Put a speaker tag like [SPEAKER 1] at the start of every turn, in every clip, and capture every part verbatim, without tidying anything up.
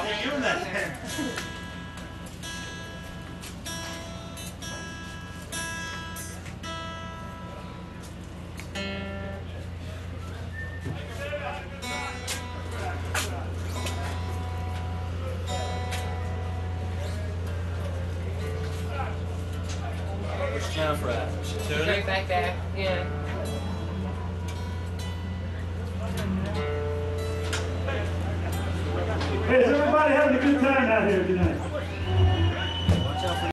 [SPEAKER 1] I'll be doing that. Where's Jennifer at? She tuned
[SPEAKER 2] Right back there, yeah.
[SPEAKER 3] Hey, is everybody having a good time out here tonight?
[SPEAKER 1] Watch out for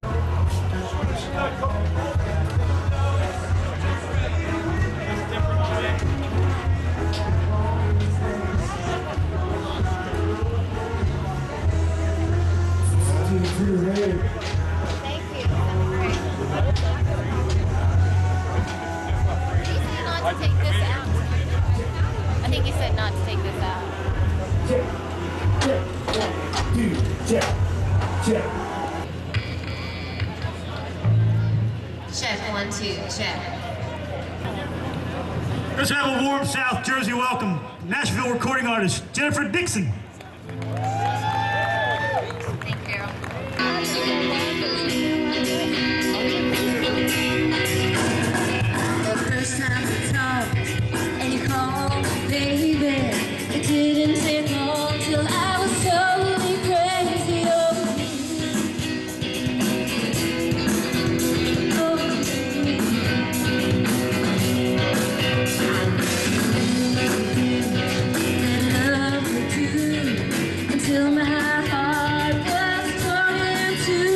[SPEAKER 4] Thank you. Did he say not to take this out? I think he said not to take this out.
[SPEAKER 3] Check, check, one, two, check, check.
[SPEAKER 4] Check one, two, check.
[SPEAKER 3] Let's have a warm South Jersey welcome. Nashville recording artist, Jennifer Dixon.
[SPEAKER 4] Thank you.
[SPEAKER 5] The first time we talked and you called me baby, it didn't take long till I was totally crazy over you. Over you. I love you too, until my heart was torn in two.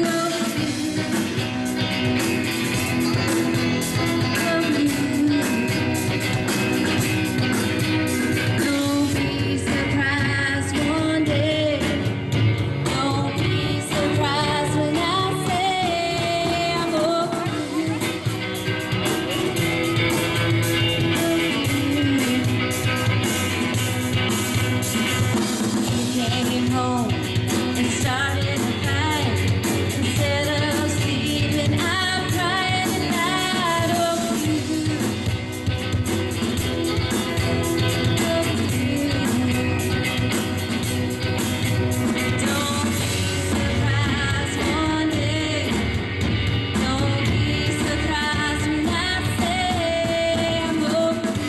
[SPEAKER 5] Came home and started a fight. Instead of sleeping, I'm crying tonight over you. Over you. Don't be surprised one day. Don't be surprised when I say I'm over you.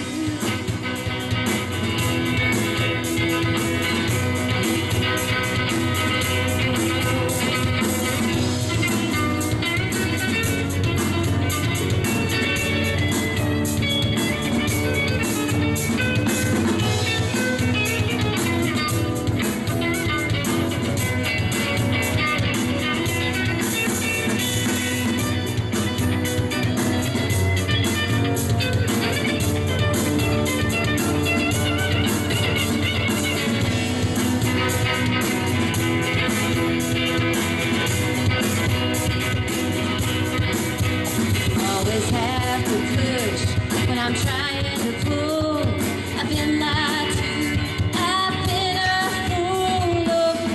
[SPEAKER 5] Always have to push when I'm trying to pull. I've been lied to. I've been a fool over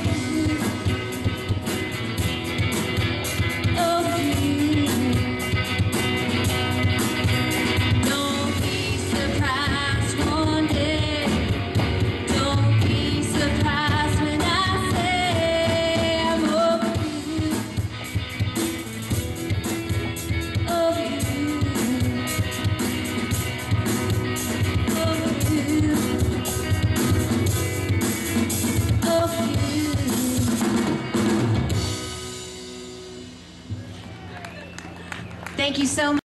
[SPEAKER 5] you. Over you. Don't be surprised one day. Don't be surprised when I say I'm over you. Over you. Over you. Over you. Thank you so much.